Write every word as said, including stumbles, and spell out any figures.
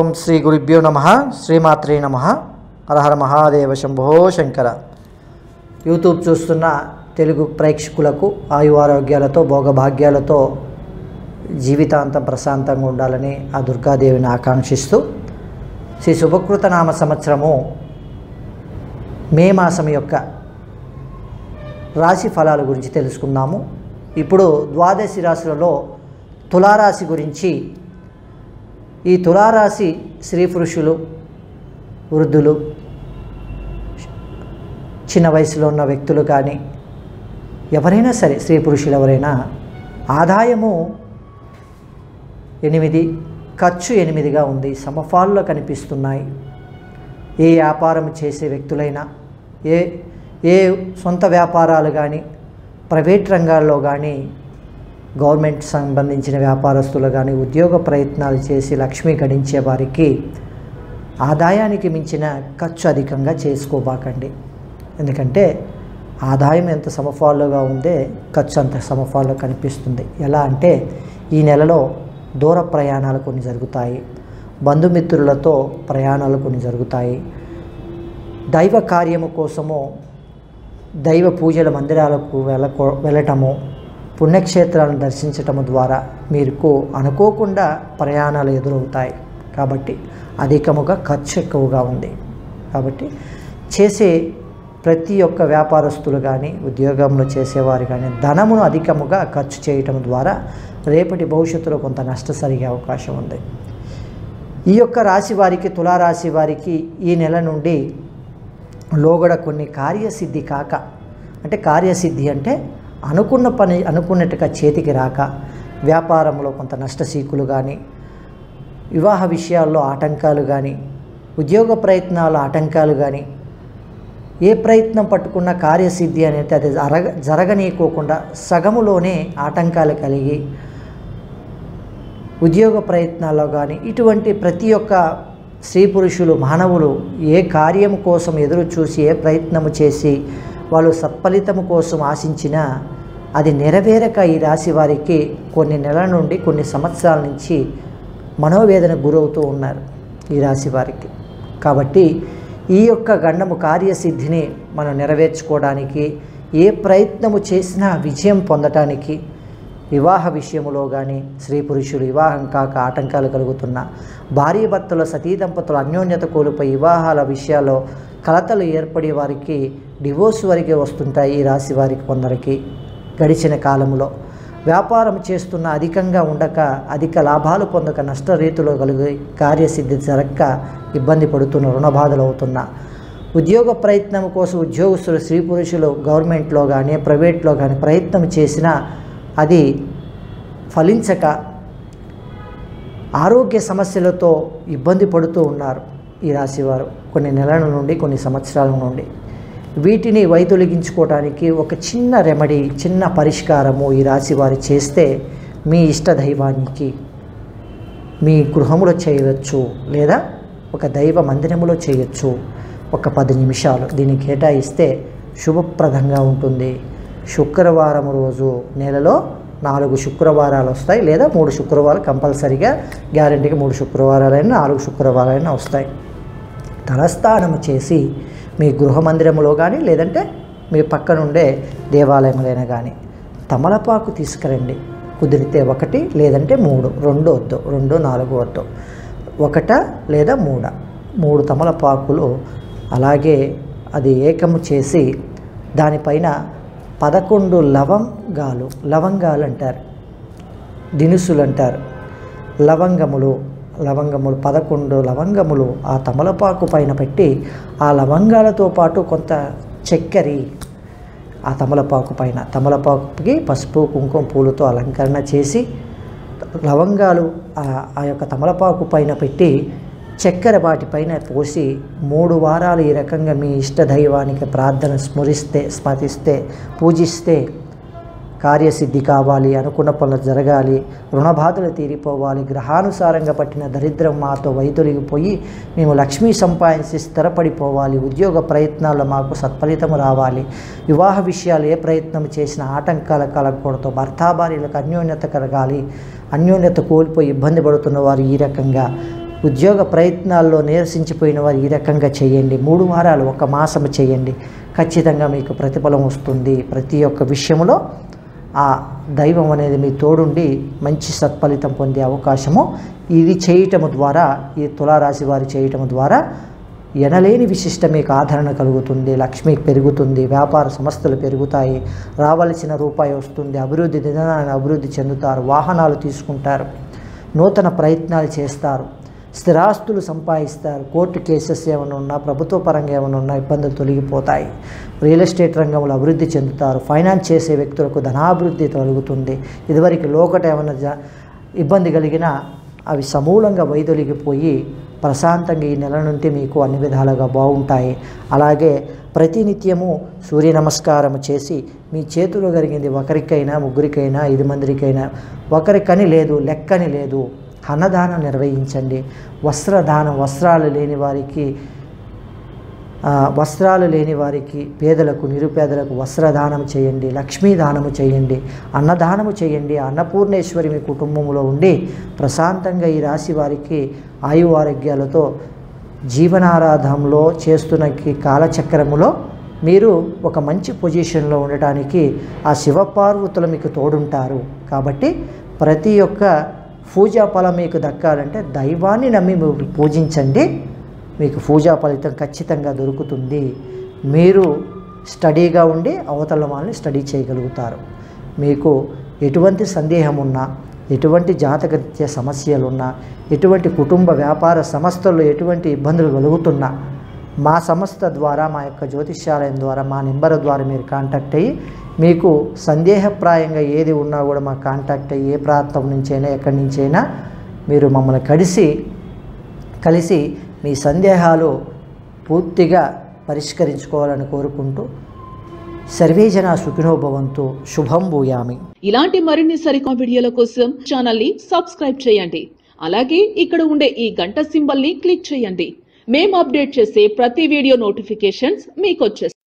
శ్రీ గురుభ్యో నమః. శ్రీమాత్రే నమః. హరహర మహాదేవ శంభో శంకర. యూట్యూబ్ చూస్తున్న తెలుగు ప్రేక్షకులకు ఆయు ఆరోగ్యాలతో భోగభాగ్యాలతో జీవితాంతం ప్రశాంతంగా ఉండాలని ఆ దుర్గాదేవిని ఆకాంక్షిస్తూ శ్రీ శుభకృత నామ సంవత్సరము మే మాసం యొక్క రాశి ఫలాల గురించి తెలుసుకుందాము. ఇప్పుడు ద్వాదశి రాశులలో తులారాశి గురించి, ఈ తులారాశి స్త్రీ పురుషులు, వృద్ధులు, చిన్న వయసులో ఉన్న వ్యక్తులు కానీ ఎవరైనా సరే, స్త్రీ పురుషులు ఎవరైనా ఆదాయము ఎనిమిది, ఖర్చు ఎనిమిదిగా ఉంది, సమఫాల్లో కనిపిస్తున్నాయి. ఏ వ్యాపారం చేసే వ్యక్తులైనా, ఏ ఏ సొంత వ్యాపారాలు కానీ, ప్రైవేట్ రంగాల్లో కానీ, గవర్నమెంట్ సంబంధించిన వ్యాపారస్తులు కానీ, ఉద్యోగ ప్రయత్నాలు చేసి లక్ష్మి గడించే వారికి ఆదాయానికి మించిన ఖర్చు అధికంగా చేసుకోబాకండి. ఎందుకంటే ఆదాయం ఎంత సమఫాల్లోగా ఉందే ఖర్చు అంత సమఫాల్లో కనిపిస్తుంది. ఎలా అంటే ఈ నెలలో దూర ప్రయాణాలు కొన్ని జరుగుతాయి, బంధుమిత్రులతో ప్రయాణాలు కొన్ని జరుగుతాయి, దైవ కార్యము కోసము దైవ పూజల మందిరాలకు వెళ్ళ వెళ్ళటము, పుణ్యక్షేత్రాలను దర్శించటము ద్వారా మీకు అనుకోకుండా ప్రయాణాలు ఎదురవుతాయి. కాబట్టి అధికముగా ఖర్చు ఎక్కువగా ఉంది. కాబట్టి చేసే ప్రతి ఒక్క వ్యాపారస్తులు కానీ, ఉద్యోగంలో చేసేవారు కానీ ధనమును అధికముగా ఖర్చు చేయటం ద్వారా రేపటి భవిష్యత్తులో కొంత నష్టం జరిగే అవకాశం ఉంది. ఈ యొక్క రాశి వారికి, తులారాశి వారికి ఈ నెల నుండి లోగడ కొన్ని కార్యసిద్ధి కాక, అంటే కార్యసిద్ధి అంటే అనుకున్న పని అనుకున్నట్టుగా చేతికి రాక, వ్యాపారంలో కొంత నష్టసీకులు కానీ, వివాహ విషయాల్లో ఆటంకాలు కానీ, ఉద్యోగ ప్రయత్నాల ఆటంకాలు కానీ, ఏ ప్రయత్నం పట్టుకున్న కార్యసిద్ధి అనేది అది జరగ జరగనీయకోకుండా సగములోనే ఆటంకాలు కలిగి, ఉద్యోగ ప్రయత్నాల్లో కానీ ఇటువంటి ప్రతి ఒక్క స్త్రీ పురుషులు మానవులు ఏ కార్యము కోసం ఎదురు చూసి, ఏ ప్రయత్నము చేసి వాళ్ళు సత్ఫలితము కోసం ఆశించినా అది నెరవేరక ఈ రాశి వారికి కొన్ని నెలల నుండి, కొన్ని సంవత్సరాల నుంచి మనోవేదనకు గురవుతూ ఉన్నారు ఈ రాశి వారికి. కాబట్టి ఈ యొక్క గండము కార్యసిద్ధిని మనం నెరవేర్చుకోవడానికి, ఏ ప్రయత్నము చేసినా విజయం పొందటానికి, వివాహ విషయంలో కానీ స్త్రీ పురుషులు వివాహం కాక ఆటంకాలు కలుగుతున్న, భార్య భర్తల సతీ దంపతులు అన్యోన్యత కోల్పోయి వివాహాల విషయాల్లో కలతలు ఏర్పడే వారికి డివోర్స్ వరకే వస్తుంటాయి ఈ రాశి వారికి. కొందరికి గడిచిన కాలంలో వ్యాపారం చేస్తున్న అధికంగా ఉండక, అధిక లాభాలు పొందక, నష్ట రీతిలో కలిగి కార్యసిద్ధి జరగక ఇబ్బంది పడుతున్న, రుణబాధలు అవుతున్న, ఉద్యోగ ప్రయత్నం కోసం ఉద్యోగస్తులు స్త్రీ పురుషులు గవర్నమెంట్లో కానీ ప్రైవేట్లో కానీ ప్రయత్నం చేసినా అది ఫలించక ఆరోగ్య సమస్యలతో ఇబ్బంది పడుతూ ఉన్నారు ఈ రాశివారు కొన్ని నెలల నుండి, కొన్ని సంవత్సరాల నుండి. వీటిని వైదొలిగించుకోవడానికి ఒక చిన్న రెమెడీ, చిన్న పరిష్కారము ఈ రాశి వారు చేస్తే మీ ఇష్ట దైవానికి మీ గృహములో చేయవచ్చు, లేదా ఒక దైవ మందిరములో చేయొచ్చు. ఒక పది నిమిషాలు దీన్ని కేటాయిస్తే శుభప్రదంగా ఉంటుంది. శుక్రవారం రోజు నెలలో నాలుగు శుక్రవారాలు వస్తాయి, లేదా మూడు శుక్రవారాలు కంపల్సరీగా, గ్యారెంటీగా మూడు శుక్రవారాలైనా నాలుగు శుక్రవారాలైనా వస్తాయి. తలస్నానం చేసి మీ గృహ మందిరములో కానీ, లేదంటే మీ పక్కనుండే దేవాలయములైనా కానీ తమలపాకు తీసుకురండి. కుదిరితే ఒకటి, లేదంటే మూడు, రెండు వద్దు, రెండు నాలుగు వద్దు, ఒకట లేదా మూడ మూడు తమలపాకులు అలాగే అది ఏకము చేసి దానిపైన పదకొండు లవంగాలు, లవంగాలు అంటారు, దినుసులు అంటారు, లవంగములు లవంగములు పదకొండు లవంగములు ఆ తమలపాకు పైన పెట్టి, ఆ లవంగాలతో పాటు కొంత చక్కెర ఆ తమలపాకు పైన, తమలపాకుకి పసుపు కుంకుమ పూలతో అలంకరణ చేసి లవంగాలు ఆ యొక్క తమలపాకు పైన పెట్టి చక్కెర వాటిపైన పోసి మూడు వారాలు ఈ రకంగా మీ ఇష్ట దైవానికి ప్రార్థన స్మరిస్తే, స్మరిస్తే, పూజిస్తే కార్యసిద్ధి కావాలి, అనుకున్న పనులు జరగాలి, రుణబాధలు తీరిపోవాలి, గ్రహానుసారంగా పట్టిన దరిద్రం మాతో వైదొలిగిపోయి మేము లక్ష్మీ సంపాదించి స్థిరపడిపోవాలి, ఉద్యోగ ప్రయత్నాల్లో మాకు సత్ఫలితం రావాలి, వివాహ విషయాలు ఏ ప్రయత్నం చేసినా ఆటంకాల కలగకూడదు, భర్తాభార్యలకు అన్యోన్యత కలగాలి, అన్యోన్యత కోల్పోయి ఇబ్బంది పడుతున్న వారు ఈ రకంగా ఉద్యోగ ప్రయత్నాల్లో నీరసించిపోయిన వారు ఈ రకంగా చేయండి. మూడు వారాలు ఒక మాసం చేయండి, ఖచ్చితంగా మీకు ప్రతిఫలం వస్తుంది. ప్రతి ఒక్క విషయంలో ఆ దైవం అనేది మీ తోడుండి మంచి సత్ఫలితం పొందే అవకాశము ఇది చేయటము ద్వారా, ఈ తులారాశి వారు చేయటము ద్వారా ఎనలేని విశిష్ట మీకు ఆదరణ కలుగుతుంది, లక్ష్మి పెరుగుతుంది, వ్యాపార సంస్థలు పెరుగుతాయి, రావలసిన రూపాయి వస్తుంది, అభివృద్ధి దినాన్ని అభివృద్ధి చెందుతారు, వాహనాలు తీసుకుంటారు, నూతన ప్రయత్నాలు చేస్తారు, స్థిరాస్తులు సంపాదిస్తారు, కోర్టు కేసెస్ ఏమైనా ఉన్నా, ప్రభుత్వ పరంగా ఏమైనా ఉన్నా ఇబ్బందులు తొలగిపోతాయి, రియల్ ఎస్టేట్ రంగంలో అభివృద్ధి చెందుతారు, ఫైనాన్స్ చేసే వ్యక్తులకు ధనాభివృద్ధి కలుగుతుంది. ఇదివరకు లోకట ఏమైనా జ ఇబ్బంది కలిగినా అవి సమూలంగా వైదొలిగిపోయి ప్రశాంతంగా ఈ నెల నుండి మీకు అన్ని విధాలుగా బాగుంటాయి. అలాగే ప్రతినిత్యము సూర్య నమస్కారం చేసి మీ చేతిలో కలిగింది ఒకరికైనా ముగ్గురికైనా ఐదు మందికైనా, ఒకరికని లేదు లెక్కని లేదు, అన్నదానం నిర్వహించండి. వస్త్రదానం, వస్త్రాలు లేని వారికి వస్త్రాలు లేని వారికి పేదలకు నిరుపేదలకు వస్త్రదానం చేయండి, లక్ష్మీదానము చేయండి, అన్నదానము చేయండి. అన్నపూర్ణేశ్వరి మీ కుటుంబంలో ఉండి ప్రశాంతంగా ఈ రాశి వారికి ఆయు ఆరోగ్యాలతో జీవనారాధంలో చేస్తున్న కాలచక్రములో మీరు ఒక మంచి పొజిషన్లో ఉండటానికి ఆ శివపార్వతులు మీకు తోడుంటారు. కాబట్టి ప్రతి ఒక్క పూజా ఫలం మీకు దక్కాలంటే దైవాన్ని నమ్మి మీరు పూజించండి, మీకు పూజా ఫలితం ఖచ్చితంగా దొరుకుతుంది. మీరు స్టడీగా ఉండి అవతల వాళ్ళని స్టడీ చేయగలుగుతారు. మీకు ఎటువంటి సందేహం ఉన్నా, ఎటువంటి జాతకరీత్యా సమస్యలున్నా, ఎటువంటి కుటుంబ వ్యాపార సంస్థల్లో ఎటువంటి ఇబ్బందులు కలుగుతున్నా మా సంస్థ ద్వారా, మా యొక్క జ్యోతిష్యాలయం ద్వారా, మా నెంబర్ ద్వారా మీరు కాంటాక్ట్ అయ్యి మీకు సందేహప్రాయంగా ఏది ఉన్నా కూడా మా కాంటాక్ట్ అయ్యి ఏ ప్రాంతం నుంచైనా ఎక్కడి నుంచైనా మీరు మమ్మల్ని కలిసి కలిసి మీ సందేహాలు పూర్తిగా పరిష్కరించుకోవాలని కోరుకుంటూ సర్వేజన సుఖినో భవంతు. శుభం భూయామి. ఇలాంటి మరిన్ని సరికొత్త వీడియోల కోసం ఛానల్ ని సబ్స్క్రైబ్ చేయండి. అలాగే ఇక్కడ ఉండే ఈ గంట సింబల్ ని క్లిక్ చేయండి. మేము అప్డేట్ చేసే ప్రతి వీడియో నోటిఫికేషన్స్ మీకు వచ్చేస్తాయి.